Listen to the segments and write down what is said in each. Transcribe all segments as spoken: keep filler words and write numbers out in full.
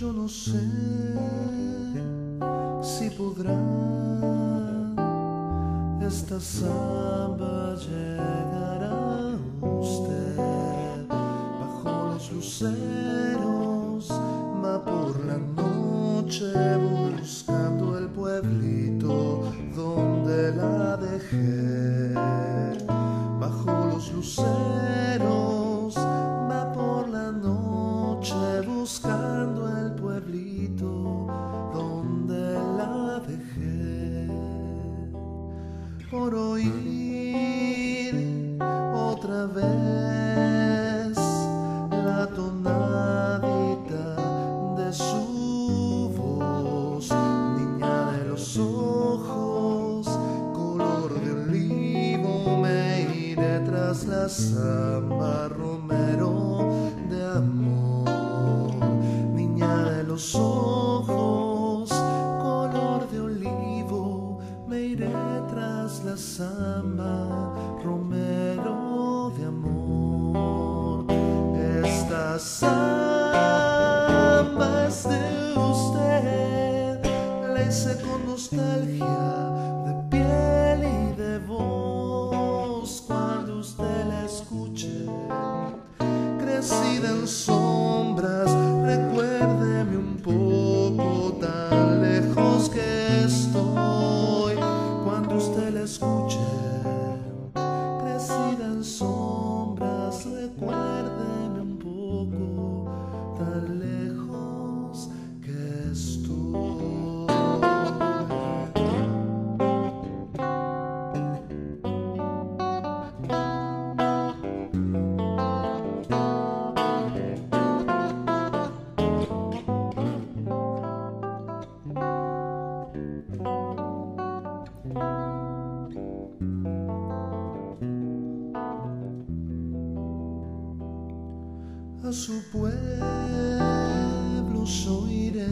Yo no sé si podrá esta samba llegar a usted. Bajo los luceros va por la noche buscando el pueblito donde la dejé. Bajo los luceros va por la noche buscando el pueblito donde la dejé. Por oír otra vez la tonadita de su voz, niña de los ojos color de olivo, me iré tras la samba, romero de amor. Niña de los ojos color de olivo, me iré tras la samba, romero de amor. Esta samba es de usted, la hice con nostalgia de piel y de voz. Cuando usted la escuche, crecida en sombras, recuérdeme un poco, tan lejos que estoy. Cuando usted la escuche, crecida en sombras, recuérdeme un poco, tan lejos que estoy. A su pueblo yo iré,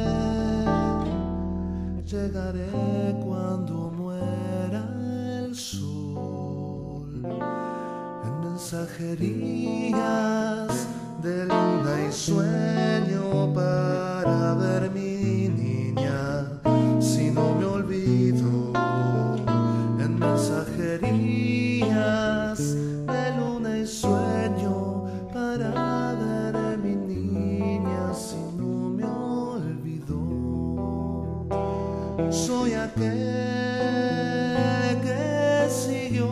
llegaré cuando muera el sol, en mensajerías de luna y sueño para ver mi niña, si no me olvido, en mensajerías de luna y sueño para ver a mi niña, si no me olvidó. Soy aquel que siguió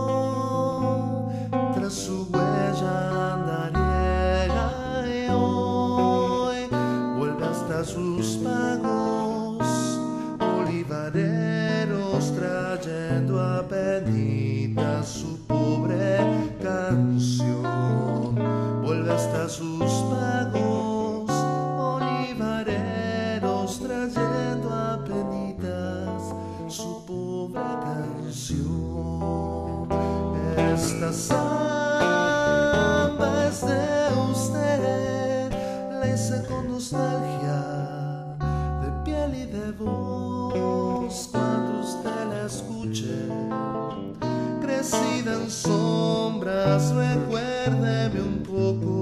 tras su huella andariega y hoy vuelve hasta sus pagos olivareros, trayendo a penitas su pobre canción. Vuelve hasta sus pagos olivareros, trayendo a penitas su pobre canción. Esta samba es de usted, la hice con nostalgia de piel y de voz. Cuando usted la escuche, crecida en sombras, recuérdeme un poco,